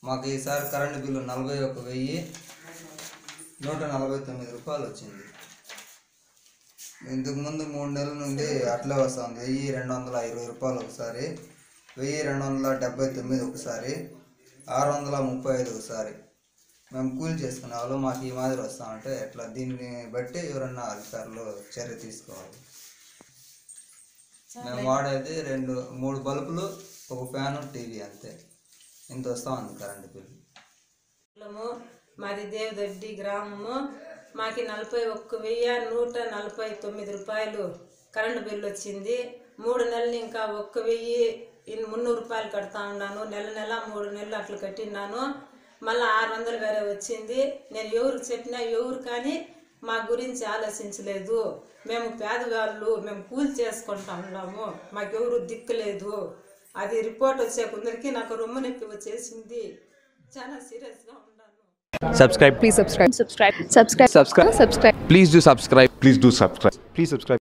మాకు ఈసారి current bill 41,149 రూపాయలు వచ్చింది. ఇంతకు ముందు 3 నెలల నుండి అట్లే వస్తుంది. 1,220 రూపాయలు ఒకసారి, 1,279 ఒకసారి, 635 ఒకసారి. మేము కూలి చేసుకునే వాళ్ళు మాకు ఈ మాదిరి వస్తామంటే ఎట్లా? దీన్ని బట్టి ఎవరన్నా అధికారులు చర్య తీసుకోవాలి. మేము వాడేది 3 బల్బులు, ఒక ఫ్యాను, టీవీ, అంతే. ఇంత వస్తూ ఉంది కరెంటు బిల్లు. మాది దేవదొడ్డి గ్రామము. మాకు 41,149 రూపాయలు కరెంటు బిల్లు వచ్చింది. 3 నెలలు ఇంకా 1,300 రూపాయలు కడతా ఉన్నాను. నెల 3 నెలలు అట్లా కట్టినాను. మళ్ళీ 600 వేరే వచ్చింది. నేను ఎవరికి చెప్పినా ఎవరు కానీ మా గురించి ఆలోచించలేదు. మేము పేదవాళ్ళు, మేము కూలి చేసుకుంటా ఉన్నాము, మాకెవరు దిక్కులేదు. అది రిపోర్ట్ వచ్చే కొందరికి నాకు రొమ్ము నొప్పి వచ్చేసింది. చాలా సీరియస్గా ఉన్నాను. Subscribe. Please subscribe. Subscribe. Please do subscribe. Please subscribe.